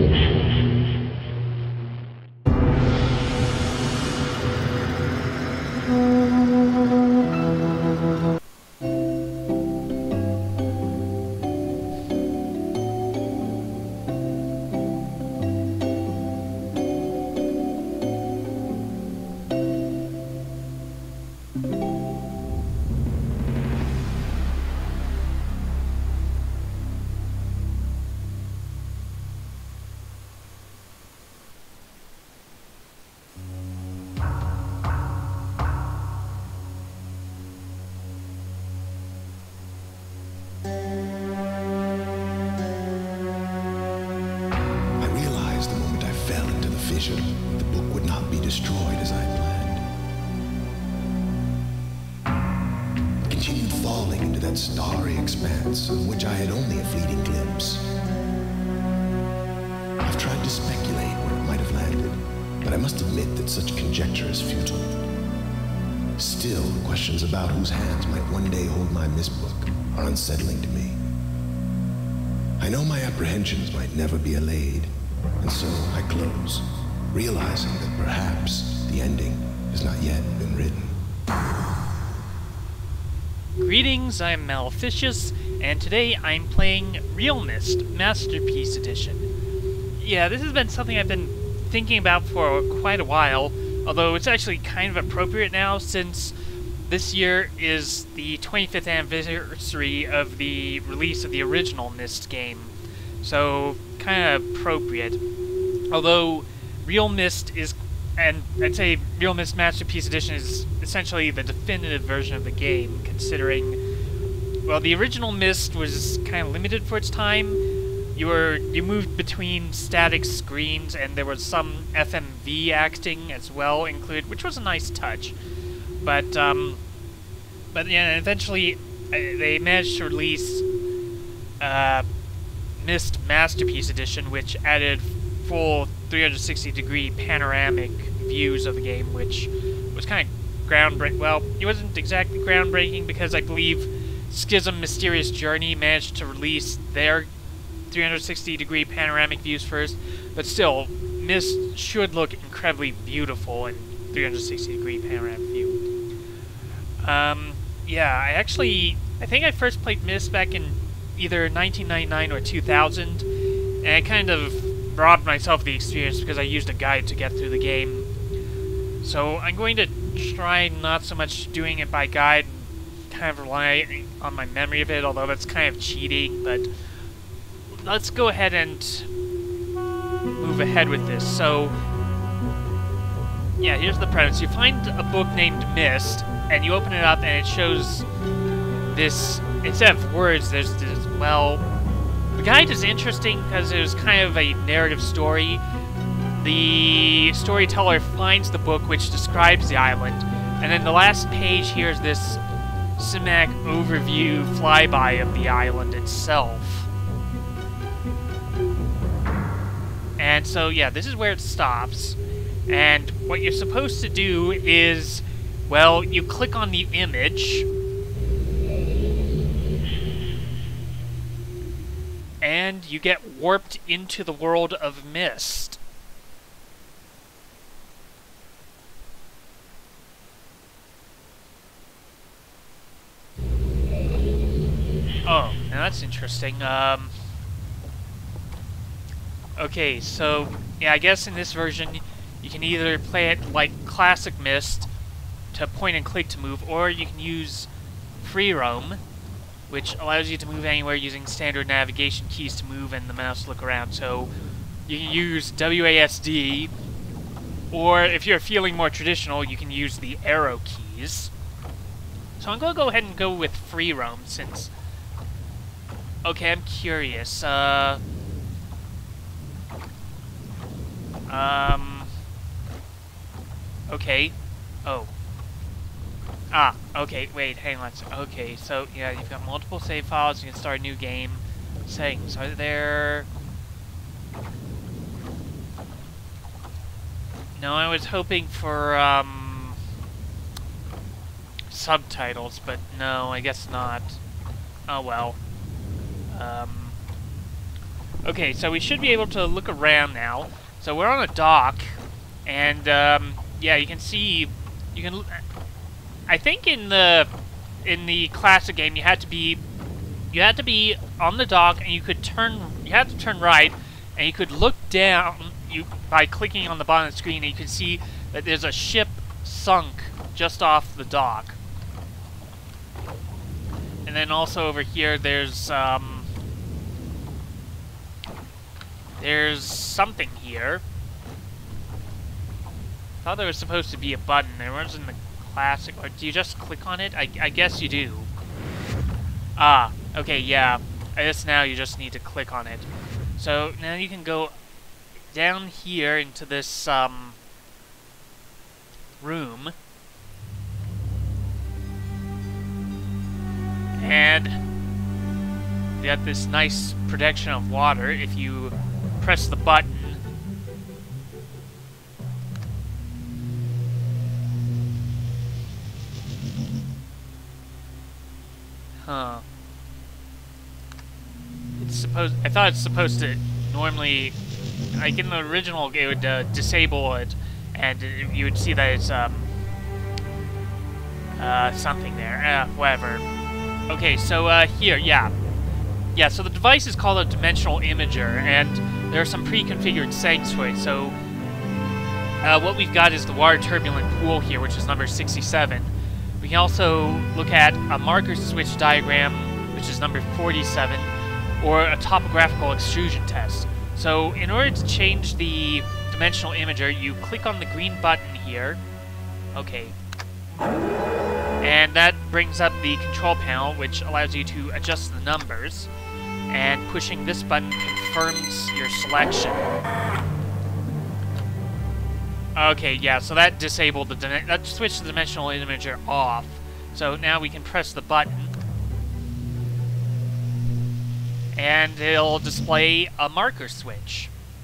The book would not be destroyed as I planned. It continued falling into that starry expanse of which I had only a fleeting glimpse. I've tried to speculate where it might have landed, but I must admit that such conjecture is futile. Still, questions about whose hands might one day hold my Myst book are unsettling to me. I know my apprehensions might never be allayed, and so I close, realizing that perhaps the ending has not yet been written. Greetings, I'm Maleficious, and today I'm playing realMyst Masterpiece Edition. Yeah, this has been something I've been thinking about for quite a while, although it's actually kind of appropriate now since this year is the 25th anniversary of the release of the original Myst game. So, kind of appropriate. Although, realMyst is, and I'd say realMyst Masterpiece Edition is essentially the definitive version of the game, considering, well, the original Myst was kind of limited for its time. You moved between static screens, and there was some FMV acting as well included, which was a nice touch. But yeah, eventually they managed to release Myst Masterpiece Edition, which added full 360-degree panoramic views of the game, which was kind of groundbreaking. Well, it wasn't exactly groundbreaking because I believe Schism Mysterious Journey managed to release their 360-degree panoramic views first, but still, Myst should look incredibly beautiful in 360-degree panoramic view. Yeah, I think I first played Myst back in either 1999 or 2000, and I kind of robbed myself of the experience because I used a guide to get through the game. So I'm going to try not so much doing it by guide, kind of rely on my memory of it, although that's kind of cheating, but let's go ahead and move ahead with this. So, yeah, here's the premise. You find a book named Myst, and you open it up, and it shows this, instead of words, there's this, well, the guide is interesting because it was kind of a narrative story. The storyteller finds the book which describes the island, and then the last page here is this cinematic overview flyby of the island itself. And so, yeah, this is where it stops. And what you're supposed to do is, well, you click on the image, and you get warped into the world of Myst. Oh, now that's interesting. Okay, so, yeah, I guess in this version, you can either play it like classic Myst, to point and click to move, or you can use free roam, which allows you to move anywhere using standard navigation keys to move and the mouse to look around. So you can use WASD, or if you're feeling more traditional, you can use the arrow keys. So I'm going to go ahead and go with free roam since... Okay, I'm curious. Okay. Oh. Ah, okay, wait, hang on. Okay, so, yeah, you've got multiple save files, you can start a new game. Settings, are there... No, I was hoping for, subtitles, but no, I guess not. Oh, well. Okay, so we should be able to look around now. So we're on a dock, and yeah, you can see, you can. I think in the classic game, you had to be on the dock, and you had to turn right, and you could look down by clicking on the bottom of the screen, and you could see that there's a ship sunk just off the dock. And then also over here, there's something here. I thought there was supposed to be a button. There was in the classic. Or do you just click on it? I guess you do. Ah, okay, yeah. I guess now you just need to click on it. So now you can go down here into this room. And you got this nice protection of water if you press the button. Huh. I thought it's supposed to normally, like in the original, it would disable it, and you would see that it's something there. Whatever. Okay, so here, yeah. Yeah, so the device is called a dimensional imager, and there are some pre-configured settings for it. So what we've got is the water turbulent pool here, which is number 67. We can also look at a marker switch diagram, which is number 47, or a topographical extrusion test. So in order to change the dimensional imager, you click on the green button here. Okay. And that brings up the control panel, which allows you to adjust the numbers. And pushing this button confirms your selection. Okay, yeah, so that disabled that switched the dimensional imager off. So now we can press the button. And it'll display a marker switch.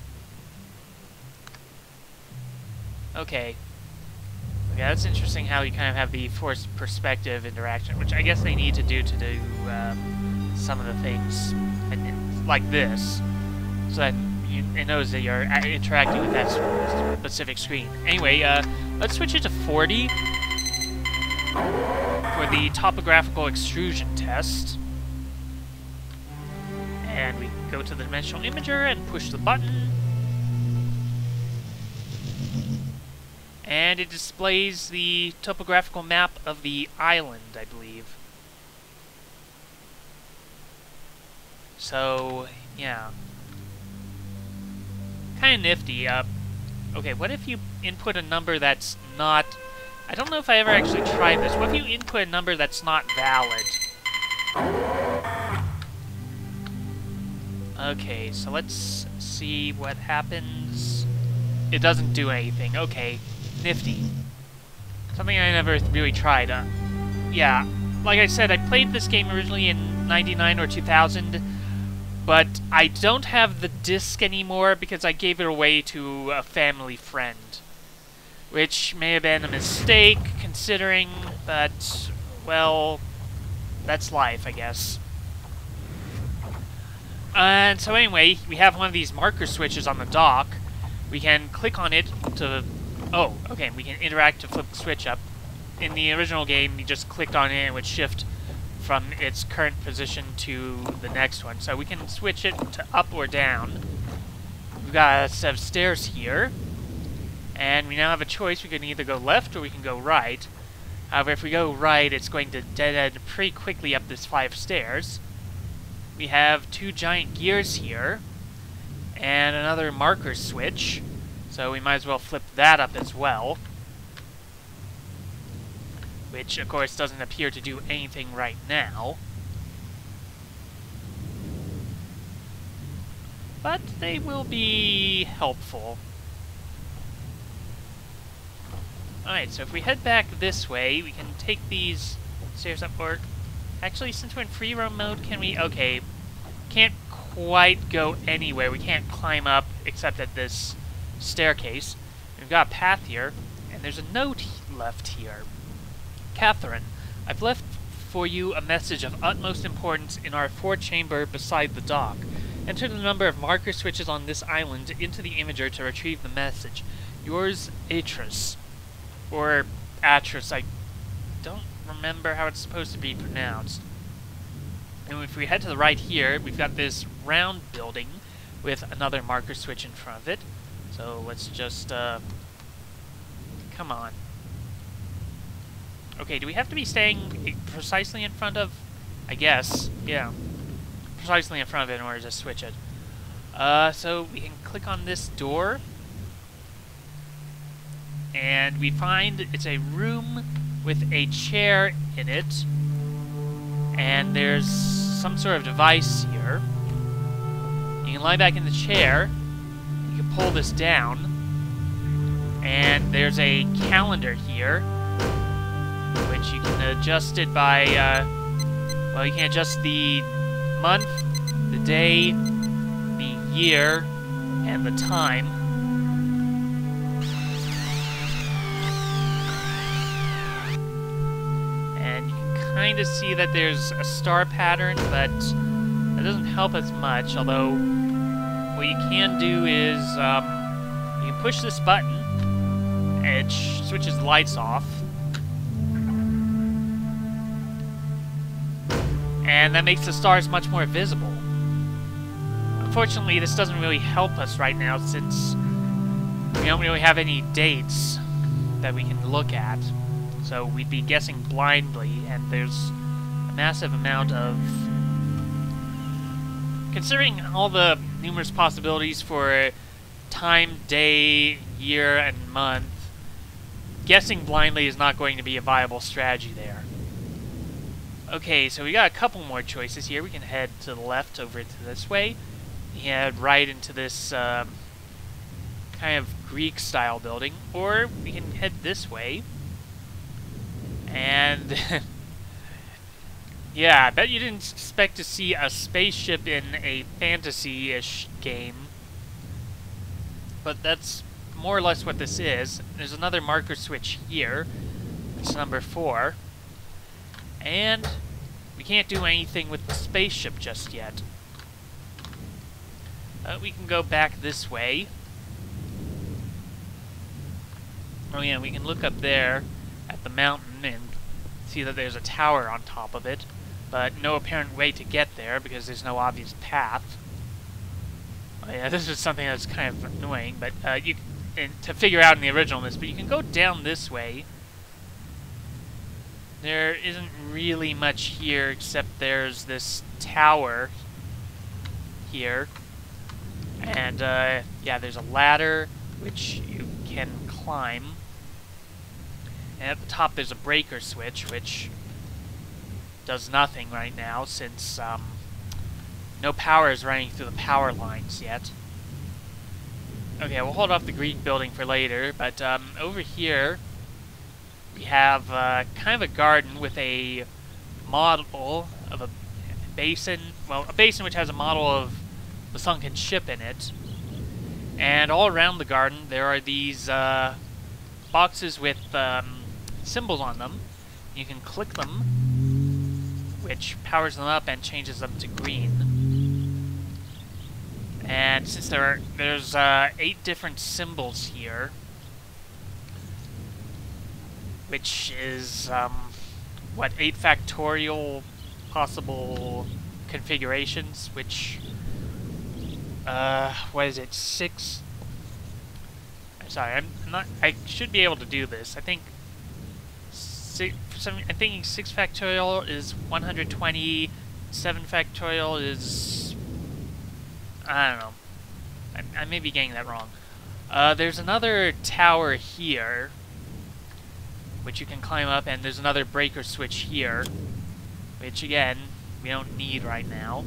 Okay. Yeah, that's interesting how you kind of have the forced perspective interaction, which I guess they need to do some of the things like this, so that it knows that you're interacting with that specific screen. Anyway, let's switch it to 40 for the topographical extrusion test. And we go to the dimensional imager and push the button. And it displays the topographical map of the island, I believe. So, yeah. Kind of nifty. Okay, what if you input a number that's not... I don't know if I ever actually tried this. What if you input a number that's not valid? Okay, so let's see what happens. It doesn't do anything. Okay, nifty. Something I never really tried. Yeah, like I said, I played this game originally in 99 or 2000, but I don't have the disc anymore because I gave it away to a family friend. Which may have been a mistake, considering, but, well, that's life, I guess. And so anyway, we have one of these marker switches on the dock. We can click on it to... Oh, okay, we can interact to flip the switch up. In the original game, you just clicked on it and it would shift from its current position to the next one. So we can switch it to up or down. We've got a set of stairs here. And we now have a choice. We can either go left or we can go right. However, if we go right, it's going to dead end pretty quickly up this flight of stairs. We have two giant gears here. And another marker switch. So we might as well flip that up as well. Which, of course, doesn't appear to do anything right now. But they will be helpful. Alright, so if we head back this way, we can take these stairs up, or... Actually, since we're in free roam mode, can we... Okay, can't quite go anywhere. We can't climb up except at this staircase. We've got a path here, and there's a note left here. Catherine, I've left for you a message of utmost importance in our forechamber beside the dock. Enter the number of marker switches on this island into the imager to retrieve the message. Yours, Atris. Or Atris, I don't remember how it's supposed to be pronounced. And if we head to the right here, we've got this round building with another marker switch in front of it. So let's just, come on. Okay, do we have to be staying precisely in front of? I guess, yeah. Precisely in front of it in order to switch it. So we can click on this door. And we find it's a room with a chair in it. And there's some sort of device here. You can lie back in the chair. You can pull this down. And there's a calendar here, which you can adjust it by, well, you can adjust the month, the day, the year, and the time. And you can kind of see that there's a star pattern, but that doesn't help as much, although what you can do is, you can push this button, and it switches the lights off. And that makes the stars much more visible. Unfortunately, this doesn't really help us right now since we don't really have any dates that we can look at. So we'd be guessing blindly, and there's a massive amount of... Considering all the numerous possibilities for time, day, year, and month, guessing blindly is not going to be a viable strategy there. Okay, so we got a couple more choices here. We can head to the left over to this way. Head right into this kind of Greek-style building. Or we can head this way. And... yeah, I bet you didn't expect to see a spaceship in a fantasy-ish game. But that's more or less what this is. There's another marker switch here. It's number 4. And we can't do anything with the spaceship just yet. We can go back this way. Oh yeah, we can look up there at the mountain and see that there's a tower on top of it, but no apparent way to get there because there's no obvious path. Oh yeah, this is something that's kind of annoying, but to figure out in the original Myst, but you can go down this way. There isn't really much here except there's this tower here. And, yeah, there's a ladder which you can climb. And at the top there's a breaker switch which does nothing right now since, no power is running through the power lines yet. Okay, we'll hold off the Greek building for later, but, over here we have kind of a garden with a model of a basin, well, a basin which has a model of the sunken ship in it. And all around the garden there are these boxes with symbols on them. You can click them, which powers them up and changes them to green. And since there's 8 different symbols here, which is, what, 8 factorial possible configurations, which, what is it, 6? I'm sorry, I should be able to do this. I think, I'm thinking 6 factorial is 120, 7 factorial is, I don't know. I may be getting that wrong. There's another tower here, which you can climb up, and there's another breaker switch here, which, again, we don't need right now.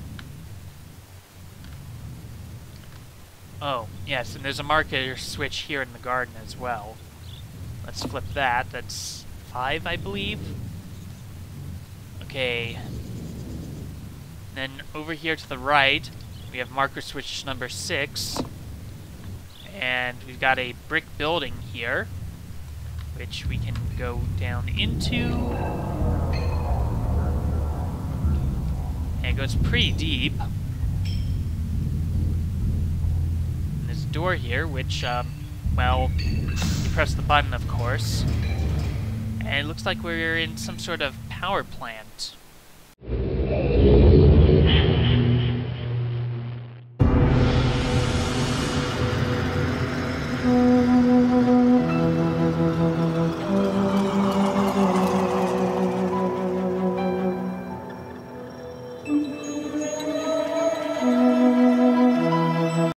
Oh, yes, and there's a marker switch here in the garden as well. Let's flip that. That's 5, I believe. Okay. Then over here to the right, we have marker switch number 6. And we've got a brick building here, which we can go down into. And it goes pretty deep. door here, which, well, you press the button, of course. And it looks like we're in some sort of power plant.